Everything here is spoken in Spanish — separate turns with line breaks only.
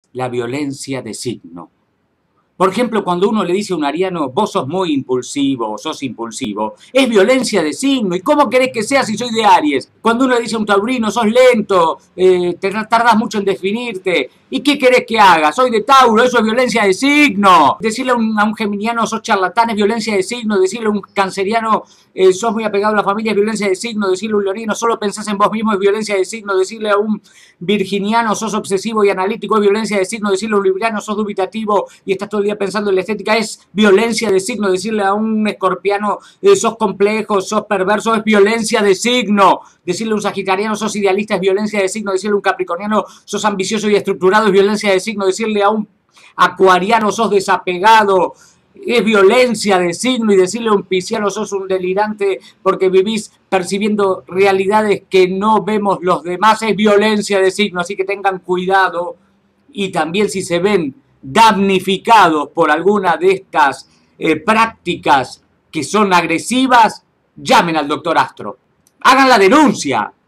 la violencia de signo. Por ejemplo, cuando uno le dice a un ariano, vos sos muy impulsivo, sos impulsivo, es violencia de signo. ¿Y cómo querés que sea si soy de Aries? Cuando uno le dice a un taurino, sos lento, te tardás mucho en definirte. ¿Y qué querés que haga? Soy de Tauro, eso es violencia de signo. Decirle a un geminiano, sos charlatán, es violencia de signo. Decirle a un canceriano, sos muy apegado a la familia, es violencia de signo. Decirle a un leonino, solo pensás en vos mismo, es violencia de signo. Decirle a un virginiano, sos obsesivo y analítico, es violencia de signo. Decirle a un libriano, sos dubitativo y estás todo el día pensando en la estética, es violencia de signo. Decirle a un escorpiano, sos complejo, sos perverso, es violencia de signo. Decirle a un sagitariano, sos idealista, es violencia de signo. Decirle a un capricorniano, sos ambicioso y estructurado, es violencia de signo. Decirle a un acuariano, sos desapegado, es violencia de signo. Y decirle a un pisciano, sos un delirante porque vivís percibiendo realidades que no vemos los demás, es violencia de signo. Así que tengan cuidado, y también si se ven damnificados por alguna de estas prácticas que son agresivas, llamen al doctor Astro, hagan la denuncia.